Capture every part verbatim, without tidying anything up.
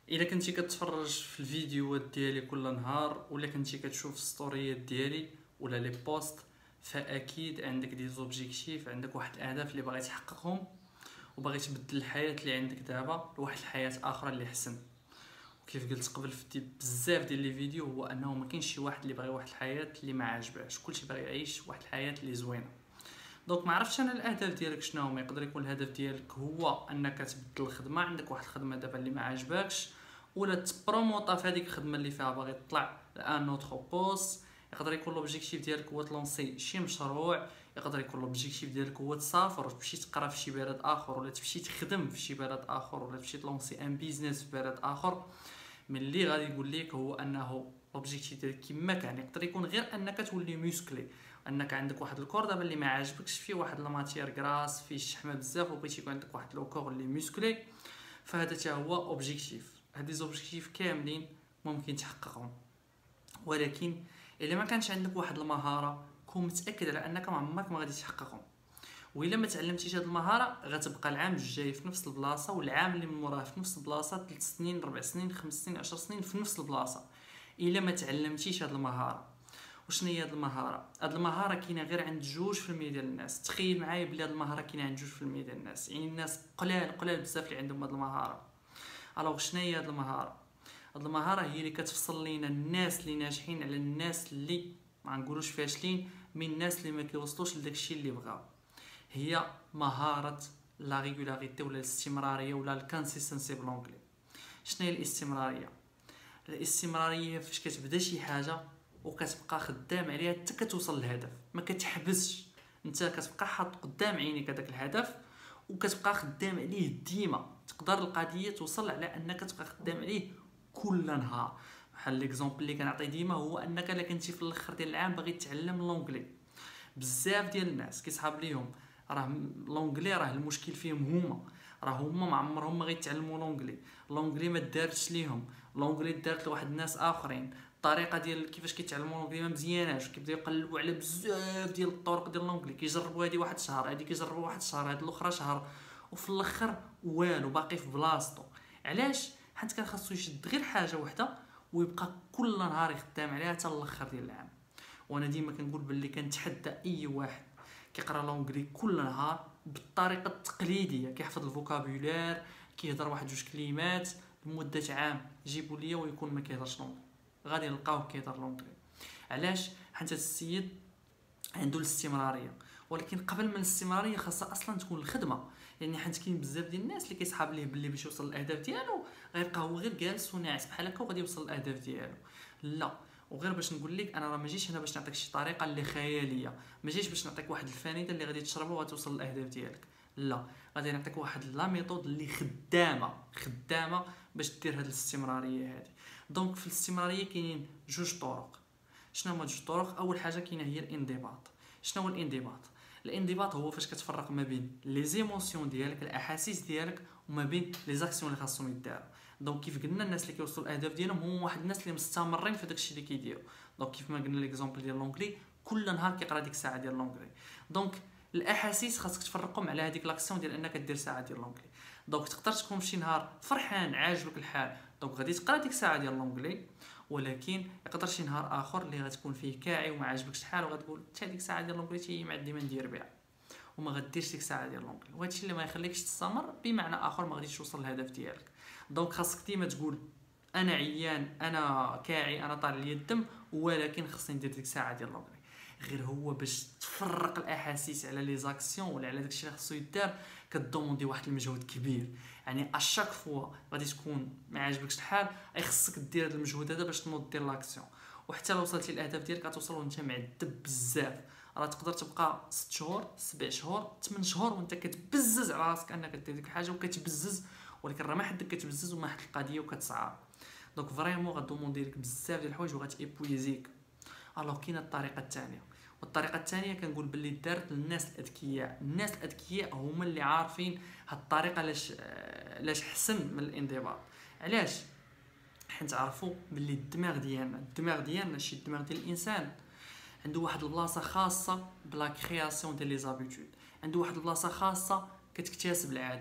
الا كنتي كتفرج في الفيديوهات ديالي كل نهار ولا كنتي كتشوف الستوريات ديالي ولا لي بوست، فاكيد عندك دي زوبجيكتيف، عندك واحد الاهداف اللي باغي تحققهم وباغي تبدل الحياه اللي عندك دابا لواحد الحياه اخرى اللي احسن. وكيف قلت قبل في بزاف ديال لي فيديو، هو انه ما كاينش شي واحد اللي باغي واحد الحياه اللي ما عاجباش، كلشي باغي يعيش واحد الحياه اللي زوينه. دونك ما عرفتش انا الاهداف ديالك شنو هما. يقدر يكون الهدف ديالك هو انك تبدل الخدمه، عندك واحد الخدمه دابا اللي ما عاجباكش، ولا تبروموطا في هذيك الخدمه اللي فيها باغي تطلع لان اوتر بوست. يقدر يكون لوبجيكتيف ديالك هو تلونسي شي مشروع، يقدر يكون لوبجيكتيف ديالك هو تسافر تمشي تقرا في شي بلد اخر، ولا تمشي تخدم في شي بلد اخر، ولا تمشي تلونسي ان بيزنس في بلد اخر. من اللي غادي يقول لك هو انه لوبجيكتيف ديالك كما كان يقدر يكون غير انك تولي موسكلي، انك عندك واحد الكور دابا اللي ما عاجبكش، فيه واحد الماتير غراس فيه الشحمه بزاف، وبغيتي يكون عندك واحد لو كور اللي موسكلي. فهذا حتى هو اوبجيكتيف. هاد لي زوبجيكتيف كاملين ممكن تحققهم، ولكن الا ما كانش عندك واحد المهاره كون متاكد على انك ما عمرك ما غادي تحققهم. والا ما تعلمتيش هاد المهاره غتبقى العام الجاي في نفس البلاصه، والعام اللي من موراه في نفس البلاصه، ثلاث سنين ربع سنين خمس سنين عشر سنين في نفس البلاصه، الا ما تعلمتيش هاد المهاره. وشنو هي هاد المهاره؟ هاد المهاره كاينه غير عند جوج في المية ديال الناس. تخيل معايا بلي هاد المهاره كاينه عند جوج في المية ديال الناس، يعني الناس قلال قلال بزاف اللي عندهم هاد المهاره. الوغ شنو هي هاد المهاره؟ هاد المهاره هي اللي كتفصل لينا الناس اللي ناجحين على الناس اللي ما نقولوش فاشلين، من الناس اللي ما كيوصلوش لداكشي اللي بغاو. هي مهاره لا ريغولاريتي ولا الاستمراريه ولا الكونسيستنسي بالونجلي. شنو هي الاستمراريه؟ الاستمراريه فاش كتبدا شي حاجه وكتبقى خدام عليها حتى كتوصل للهدف، ما كتحبسش، انت كتبقى حاط قدام عينيك هذاك الهدف وكتبقى خدام عليه ديما. تقدر القضيه توصل على انك تبقى خدام عليه كل نهار. بحال ليكزومبل اللي كنعطي ديما هو انك الا كنتي في الاخر ديال العام باغي تتعلم لونجلي. بزاف ديال الناس كيصحاب ليهم راه لونجلي راه المشكل فيهم هما، راه هما ما عمرهم ما غيتعلموا لونجلي. لونجلي ما دارتش ليهم، لونجلي دارت لواحد الناس اخرين. الطريقه ديال كيفاش كيتعلموا لونجلي ما مزياناش، كيبداو يقلبوا على بزاف ديال الطرق ديال لونجلي، كيجربوا هذه واحد الشهر، هذه كيجربوا واحد الشهر، هذه الاخرى شهر، وفي الاخر والو باقي في بلاصتو. علاش؟ حيت كان خاصو يشد غير حاجه وحده ويبقى كل نهار يخدم عليها حتى الاخر ديال العام. وانا ديما كنقول باللي كنتحدى اي واحد كيقرا لونجلي كل نهار بالطريقه التقليديه، كيحفظ الفوكابولير، كيهضر واحد جوج كلمات لمده عام، جيبوا ليا ويكون ما كيهضرش لونجلي، غادي نلقاوه كيهضر لونجلي. علاش؟ حيت السيد عنده الاستمراريه. ولكن قبل من الاستمراريه خاصها اصلا تكون الخدمه، يعني حيت كاين بزاف ديال الناس اللي كيصحاب ليه باللي باش يوصل للاهداف ديالو غيبقى هو غير جالس وناعس بحال هكا وغادي يوصل للاهداف ديالو. لا، وغير باش نقول لك انا راه ما جيتش هنا باش نعطيك شي طريقه اللي خياليه، ما جيتش باش نعطيك واحد الفانيده اللي غادي تشربها وغتوصل للاهداف ديالك. لا، غادي نعطيك واحد لا ميثود اللي خدامه خدامه باش دير هاد الاستمراريه هذه. دونك في الاستمراريه كاينين جوج طرق. شنو هما جوج طرق؟ اول حاجه كاينه هي الانضباط. شنو هو الانضباط؟ الانضباط هو فاش كتفرق ما بين لي زيموسيون ديالك، الاحاسيس ديالك، وما بين لي زاكسيون اللي خاصهم يداروا. دونك كيف قلنا الناس اللي كيوصلوا الاهداف ديالهم هما واحد الناس اللي مستمرين في داكشي اللي كيديروا. دونك كيف ما قلنا ليكزامبل ديال لونجلي، كل نهار كيقرا ديك الساعه ديال لونجلي. دونك الاحاسيس خاصك تفرقهم على هذيك لاكسيون ديال انك دير ساعه ديال لونجلي. دونك تقدر تكون شي نهار فرحان عاجبك الحال، دونك غادي تقرا ديك الساعه ديال لونجلي. ولكن يقدر شي نهار اخر اللي غتكون فيه كاعي وما عاجبكش الحال وغتقول حتى ديك الساعه ديال لونجلي تي ما عندي ما ندير بها، وما غديرش ديك الساعه ديال لونجلي، وهذا الشيء اللي ما يخليكش تستمر، بمعنى اخر ما غاديش توصل للهدف ديالك. دونك خاصك ديما تقول انا عيان، انا كاعي، انا طالع لي الدم، ولكن خصني ندير ديك الساعه ديال لونجلي. غير هو باش تفرق الاحاسيس على لي زاكسيون ولا على داكشي اللي خصو يدار كدوموندي واحد المجهود كبير. يعني اشاك فوا غادي تكون ما عاجبكش الحال اي خصك دير هذا المجهود هذا باش تنوض دير لاكسيون. وحتى لو وصلتي للاهداف ديالك غتوصل وانت معذب بزاف. راه تقدر تبقى ست شهور سبع شهور ثمان شهور وانت كتبزز على راسك انك دير ديك الحاجه وكتبزز، ولكن راه ما حدك كتبزز وما حد القضيه وكتصعب. دونك فريمون غدوموندي لك بزاف ديال الحوايج وغتيبويزيك. الوغ كاينه الطريقه الثانيه، والطريقه الثانيه كنقول باللي دارت للناس الاذكياء. الناس الاذكياء هما اللي عارفين هاد الطريقه لاش لاش حسن من الانضباط. علاش؟ حيت عرفوا باللي الدماغ ديالنا الدماغ ديالنا شي الدماغ ديال الانسان عنده واحد البلاصه خاصه بلا كرياسيون ديال لي زابيتود، عنده واحد البلاصه خاصه كتكتسب العادات.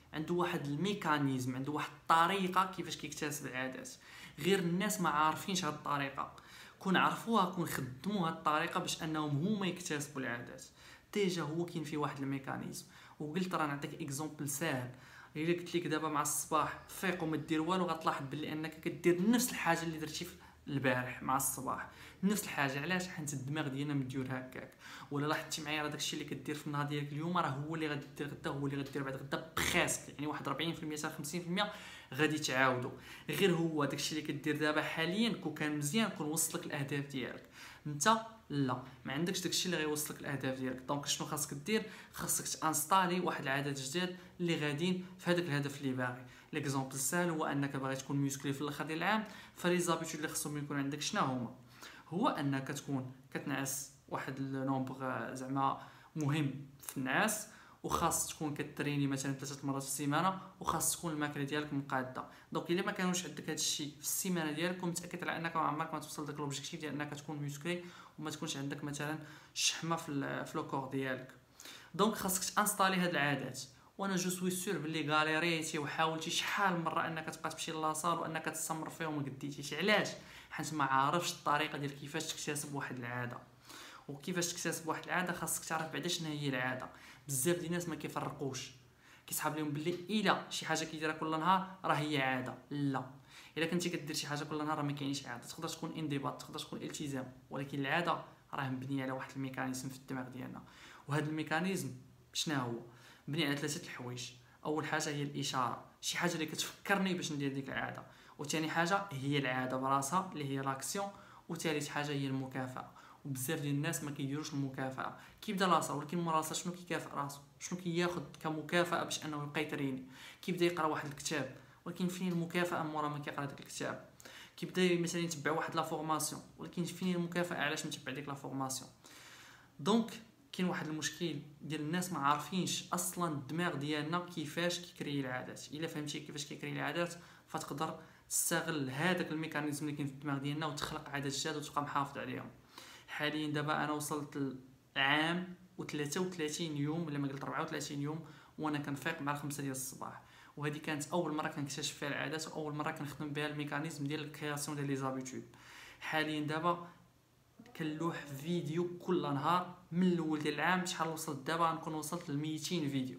عنده واحد الميكانيزم، عنده واحد الطريقه كيفاش كيكتسب العادات. غير الناس ما عارفينش هاد الطريقه، كون عرفوها كون خدموا هاد الطريقه باش انهم هما يكتسبوا العادات. ديجا هو كاين فيه واحد الميكانيزم. وقلت راه نعطيك اكزومبل ساهل. الا قلت لك دابا مع الصباح فيق وما دير والو، غتلاحظ بلي انك كدير نفس الحاجه اللي درتي البارح مع الصباح، نفس الحاجه. علاش؟ حيت الدماغ ديالنا مديور هكاك. ولا لاحظتي معايا راه داكشي اللي كدير في النهار ديالك اليوم راه هو اللي غادي دير غدا، هو اللي غدير بعد غدا بخاسك، يعني واحد أربعين بالمية حتى خمسين بالمية غادي تعاودو. غير هو داكشي اللي كدير دابا حاليا كون كان مزيان كون وصلك الاهداف ديالك. انت لا، ما عندكش داكشي اللي غيوصلك الاهداف ديالك. دونك شنو خاصك دير؟ خاصك تانستالي واحد العادات جداد اللي غاديين في هذاك الهدف اللي باغي. ليكزومبل السهل هو انك باغي تكون ميسكلي في الاخر ديال العام، فلي زابيتود اللي خصهم يكون عندك شنو هما؟ هو انك تكون كتنعس واحد النومبر زعما مهم في النعاس، وخاص تكون كتريني مثلا ثلاثه مرات في السيمانه، وخاص تكون الماكله ديالك مقاده. دونك الا ما كانوش عندك هذا الشيء في السيمانه ديالك، كون متاكد على انك عمرك ما توصل داك لوبجيكتيف ديال انك تكون ميسكلي وما تكونش عندك مثلا شحمه في في لو كور ديالك. دونك خاصك تانستالي هاد العادات. وانا جو سوي سور بلي غاليريتي وحاولتي شحال مره انك تبقى تمشي لاصال وانك تستمر فيهم وما قديتيش. علاش؟ حيت ما عارفش الطريقه ديال كيفاش تكتسب واحد العاده. وكيفاش تكتسب واحد العاده خاصك تعرف بعدا شنو هي العاده. بزاف ديال الناس ما كيفرقوش، كيسحاب لهم باللي الا شي حاجه كيديرها كل نهار راه هي عاده. لا، الا كنتي كدير شي حاجه كل نهار راه ما كاينش عاده. تقدر تكون انضباط، تقدر تكون التزام، ولكن العاده راه مبنيه على واحد الميكانيزم في الدماغ ديالنا. وهذا الميكانيزم شنو هو؟ مبني على ثلاثه الحوايج. اول حاجه هي الاشاره، شي حاجه اللي كتفكرني باش ندير ديك العاده. وثاني حاجه هي العاده براسها اللي هي لاكسيون. وثالث حاجه هي المكافاه. وبزاف ديال الناس ما كيديروش المكافاه، كيبدا راسه ولكن مراسه شنو كيكافئ راسو، شنو كياخذ كمكافاه باش انه يبقى يتريني؟ كيبدا يقرا واحد الكتاب، ولكن فين المكافاه مورا ما كيقرا داك الكتاب؟ كيبدا مثلا يتبع واحد لا فورماسيون، ولكن فين المكافاه علاش متبع ديك لا فورماسيون؟ دونك كاين واحد المشكل ديال الناس ما عارفينش اصلا الدماغ ديالنا كيفاش كيكري العادات. الا فهمتي كيفاش كيكري العادات فتقدر تستغل هذاك الميكانيزم اللي كاين في الدماغ ديالنا وتخلق عادات جداد وتبقى محافظ عليهم. حاليا دابا انا وصلت العام وثلاثة وثلاثين يوم ولا ما قلت أربعة وثلاثين يوم وانا كنفيق مع الخمسة ديال الصباح. وهذه كانت اول مره كنكتشف فيها العادات واول مره كنخدم بها الميكانيزم ديال الكرياسيون ديال لي زابيتود. حاليا دابا كنلوح فيديو كل نهار من الاول ديال العام. شحال وصلت دابا؟ نكون وصلت ل مئتين فيديو.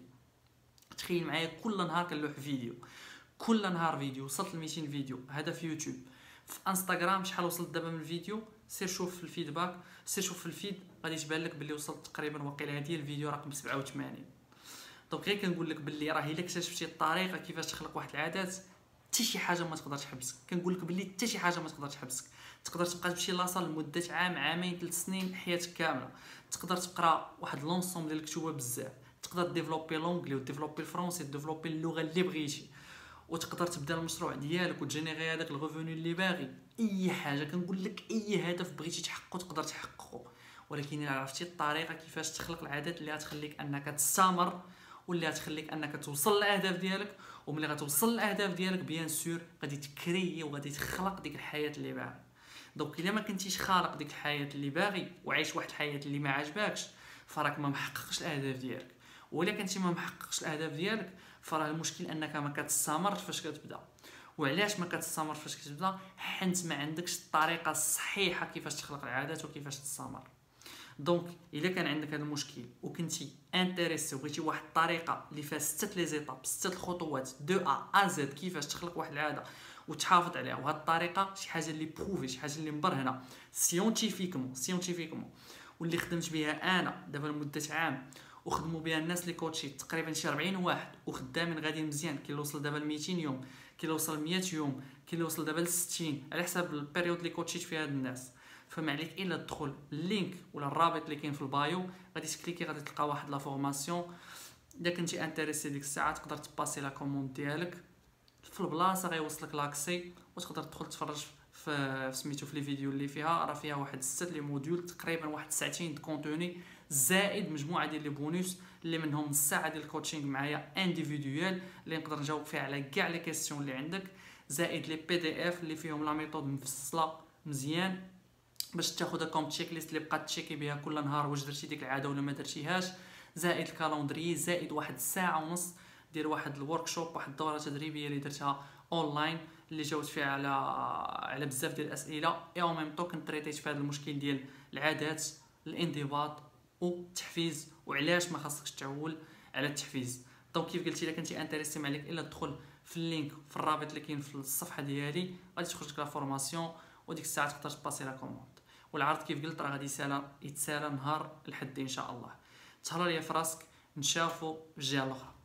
تخيل معايا كل نهار كنلوح فيديو، كل نهار فيديو. وصلت ل مئتين فيديو. هذا في يوتيوب. في انستغرام شحال وصلت دابا من الفيديو؟ سير شوف في الفيدباك، سير شوف في الفيد، غادي تبان لك باللي وصلت تقريبا واقيلا هذه الفيديو رقم سبعة وثمانين. دونك غير كنقول لك باللي راه الا اكتشفتي الطريقه كيفاش تخلق واحد العادات حتى شي حاجه ما تقدرش تحبسك. كنقول لك باللي حتى شي حاجه ما تقدرش تحبسك. تقدر تبقى تمشي لاصال لمده عام، عامين، ثلاث سنين، حياتك كامله. تقدر تقرا واحد لونسوم ديال الكتب بزاف. تقدر ديفلوبي لونجلي وديفلوبي الفرونسي وديفلوبي اللغه اللي بغيتي. وتقدر تبدا المشروع ديالك وتجينيري هذاك الريفوني اللي باغي. اي حاجه كنقول لك، اي هدف بغيتي تحققه تقدر تحققه، ولكن الا عرفتي الطريقه كيفاش تخلق العادات اللي غتخليك انك تستمر واللي غتخليك انك توصل للاهداف ديالك. وملي غتوصل للاهداف ديالك بيان سور غادي تكري وغادي تخلق ديك الحياه اللي باغي. دونك الا ما كنتيش خالق ديك الحياه اللي باغي وعايش واحد الحياه اللي ما عجباكش فراك ما محققش الاهداف ديالك. ولا كنتي ما محققش الاهداف ديالك فراه المشكل انك ما كتستمرش فاش كتبدا. وعلاش ما كتستمر فاش كتبدا؟ حيت ما عندكش الطريقه الصحيحه كيفاش تخلق العادات وكيفاش تستمر. دونك الا كان عندك هذا المشكل وكنتي انتريسي وبغيتي واحد الطريقه اللي فيها سته لي زيتاب، سته الخطوات دو ا ا زد كيفاش تخلق واحد العاده وتحافظ عليها، وهاد الطريقه شي حاجه اللي بروفي، شي حاجه اللي مبرهنه سيونتيفيكمون سيونتيفيكمون واللي خدمت بها انا دابا لمده عام وخدموا بها الناس اللي كوتشي تقريبا شي أربعين واحد وخدامين غادي مزيان. كاين اللي وصل دابا ل مئتين يوم، كاين اللي وصل ل مئة يوم، كاين اللي وصل دابا ل ستين على حساب البيريود اللي كوتشيت فيها هاد الناس. فما عليك الا تدخل اللينك ولا الرابط اللي كاين في البايو، غادي تكليكي غادي تلقى واحد لا فورماسيون. اذا كنتي انتريسي ديك الساعه تقدر تباسي لا كوموند ديالك في البلاصه غيوصلك لاكسي وتقدر تدخل تفرج في سميتو في لي فيديو اللي فيها. راه فيها واحد ستة لي موديول تقريبا واحد ساعتين د كونتوني زائد مجموعه ديال لي بونوس اللي منهم نص ساعه ديال الكوتشينغ معايا انديفيدويال اللي نقدر نجاوب فيها على كاع لي كيسيون اللي عندك، زائد لي بي دي اف اللي فيهم لا ميثود مفصله مزيان باش تاخذها كوم تشيك ليست اللي بقات تشيكي بها كل نهار واش درتي ديك العاده ولا ما درتيهاش، زائد الكالندري، زائد واحد الساعه ونص دير واحد الورك شوب، واحد الدوره تدريبيه اللي درتها اونلاين اللي جاوبت فيها على على بزاف ديال الاسئله، اي او ميم طو كنت تريتيت في هذا المشكل ديال العادات، الانضباط والتحفيز، وعلاش ما خاصكش تعول على التحفيز. دونك كيف قلتي الا كنتي انتريستي ما عليك الا تدخل في اللينك في الرابط اللي كاين في الصفحه ديالي، غادي تخرج لك لا فورماسيون، وديك الساعه تقدر تباسي لا كوموند. والعرض كيف قلت راه غادي يتسالى يتسالى نهار الحد ان شاء الله. تهلا ليا في راسك، نشافو في الجهه الاخرى.